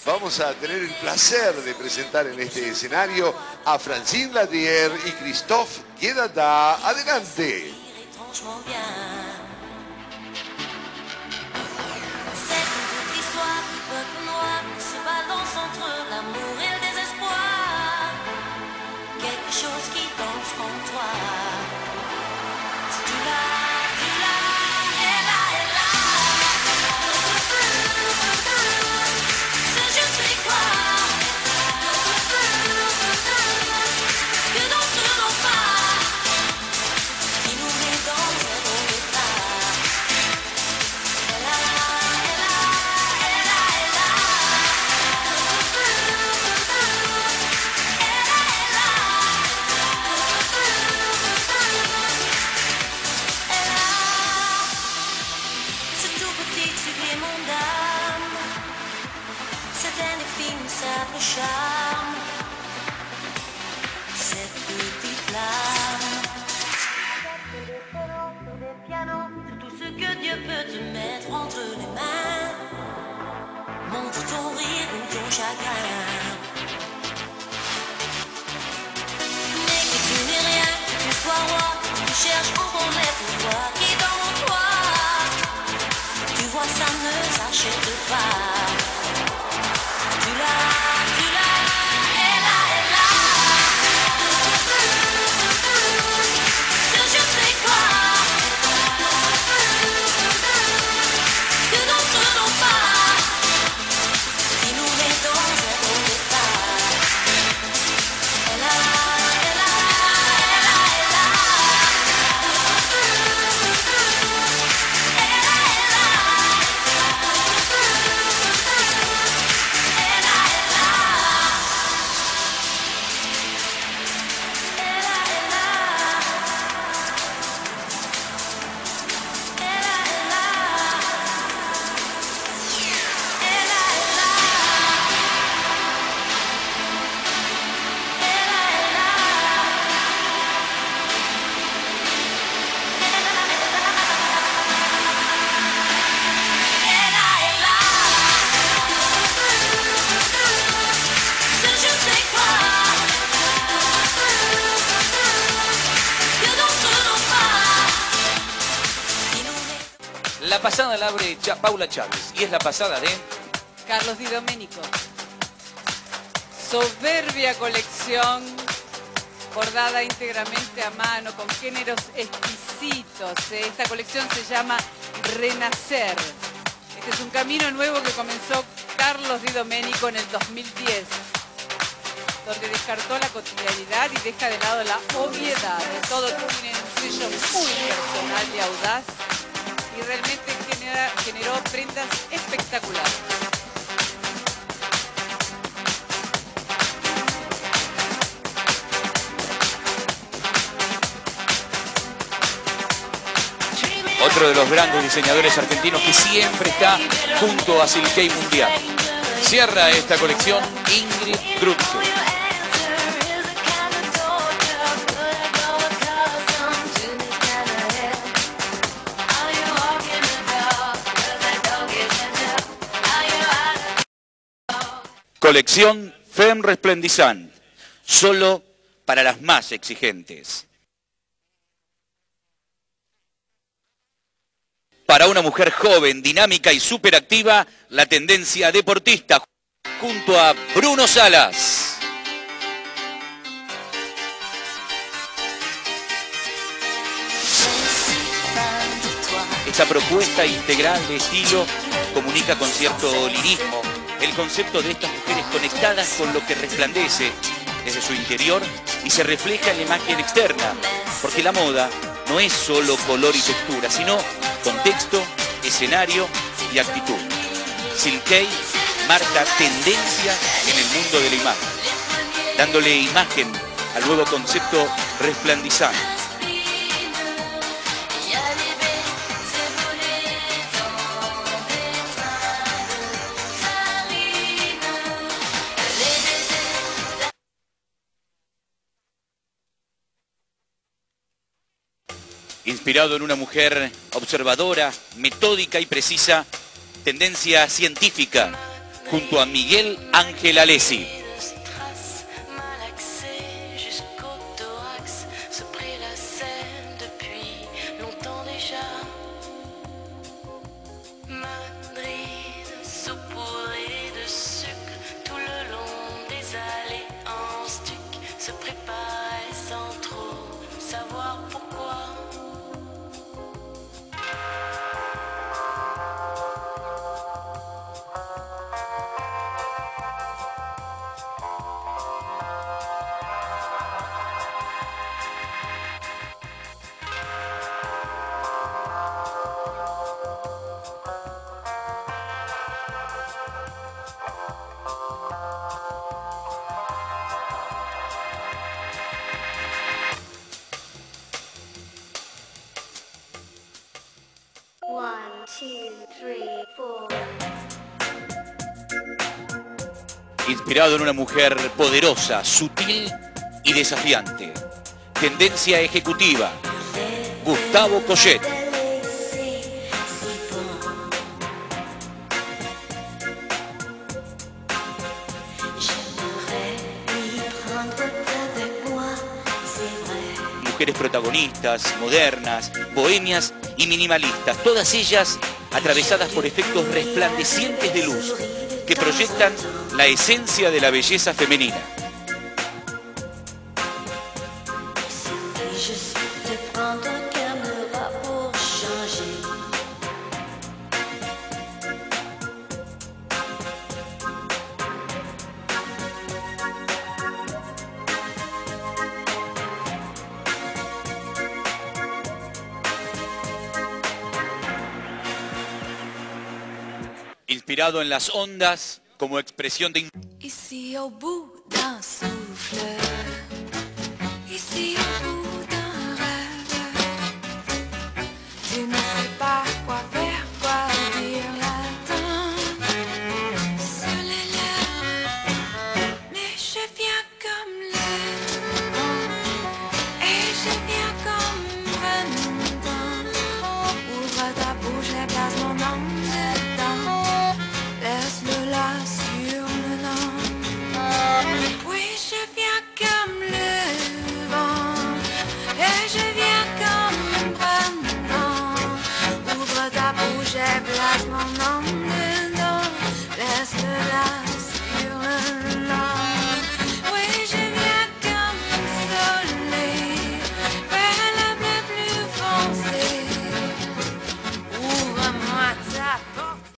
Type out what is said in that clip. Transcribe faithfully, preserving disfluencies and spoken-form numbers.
vamos a tener el placer de presentar en este escenario a Francine Ladier y Christophe Guédada. Adelante. Charme, cette petite flamme. Sur des pianos, c'est tout ce que Dieu peut te mettre entre les mains. Montre ton rire ou ton chagrin. Mais que tu n'es rien, que tu sois roi, tu cherches encore les pouvoirs qui dans toi. Tu vois, ça ne s'achète pas. Tu l'as. La pasada la abre Cha Paula Chávez y es la pasada de Carlos Di Domenico. Soberbia colección bordada íntegramente a mano con géneros exquisitos. Esta colección se llama Renacer. Este es un camino nuevo que comenzó Carlos Di Domenico en el dos mil diez, donde descartó la cotidianidad y deja de lado la obviedad. Todo tiene un sello muy personal y audaz y realmente genera, generó prendas espectaculares. otro de los grandes diseñadores argentinos que siempre está junto a Silkei Mundial. Cierra esta colección Ingrid Grutke. Colección Femme Resplendissant, solo para las más exigentes. Para una mujer joven, dinámica y superactiva, la tendencia deportista, junto a Bruno Salas. Esta propuesta integral de estilo comunica con cierto lirismo el concepto de estas mujeres conectadas con lo que resplandece desde su interior y se refleja en la imagen externa, porque la moda no es solo color y textura, sino contexto, escenario y actitud. Silkei marca tendencia en el mundo de la imagen, dándole imagen al nuevo concepto resplandizante. Inspirado en una mujer observadora, metódica y precisa, tendencia científica, junto a Miguel Ángel Alessi. One, two, three, four. Inspirado en una mujer poderosa, sutil y desafiante. Tendencia ejecutiva. Gustavo Coyet. Mujeres protagonistas, modernas, bohemias y minimalistas, todas ellas atravesadas por efectos resplandecientes de luz que proyectan la esencia de la belleza femenina. Inspirado en las ondas como expresión de... Ici au bout d'un souffle, ici au bout